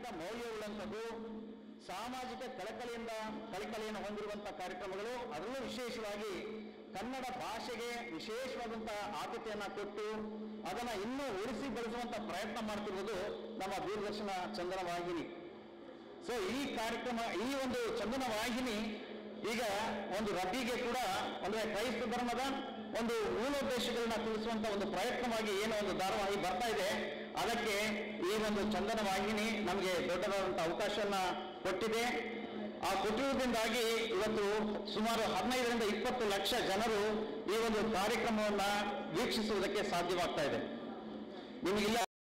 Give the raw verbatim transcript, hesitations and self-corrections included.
ಸಾಮಾಜಿಕ ಮೌಲ್ಯವುಳ್ಳಂಥದ್ದು, ಸಾಮಾಜಿಕ ಕಳಕಳಿಯಿಂದ ಕಳಕಳಿಯನ್ನು ಹೊಂದಿರುವಂತಹ ಕಾರ್ಯಕ್ರಮಗಳು, ಅದರಲ್ಲೂ ವಿಶೇಷವಾಗಿ ಕನ್ನಡ ಭಾಷೆಗೆ ವಿಶೇಷವಾದಂತಹ ಆದ್ಯತೆಯನ್ನು ಕೊಟ್ಟು ಅದನ್ನ ಇನ್ನೂ ಉಳಿಸಿ ಬೆಳೆಸುವಂತ ಪ್ರಯತ್ನ ಮಾಡ್ತಿರುವುದು ನಮ್ಮ ದೂರದರ್ಶನ ಚಂದನ ವಾಹಿನಿ. ಸೊ ಈ ಕಾರ್ಯಕ್ರಮ, ಈ ಒಂದು ಚಂದನ ವಾಹಿನಿ ಈಗ ಒಂದು ರಬ್ಬಿಗೆ ಕೂಡ ಅಂದ್ರೆ ಕ್ರೈಸ್ತ ಧರ್ಮದ ಒಂದು ಮೂಲೋದ್ದೇಶಗಳನ್ನ ತಿಳಿಸುವಂತ ಒಂದು ಪ್ರಯತ್ನವಾಗಿ ಏನು ಒಂದು ಧಾರಾವಾಹಿ ಬರ್ತಾ ಇದೆ, ಅದಕ್ಕೆ ಈ ಒಂದು ಚಂದನ ವಾಹಿನಿ ನಮಗೆ ದೊಡ್ಡದಾದಂತಹ ಅವಕಾಶವನ್ನ ಕೊಟ್ಟಿದೆ. ಆ ಕೊಟ್ಟಿರುವುದರಿಂದಾಗಿ ಇವತ್ತು ಸುಮಾರು ಹದಿನೈದರಿಂದ ಇಪ್ಪತ್ತು ಲಕ್ಷ ಜನರು ಈ ಒಂದು ಕಾರ್ಯಕ್ರಮವನ್ನ ವೀಕ್ಷಿಸುವುದಕ್ಕೆ ಸಾಧ್ಯವಾಗ್ತಾ ಇದೆ. ನಿಮಗಿಲ್ಲ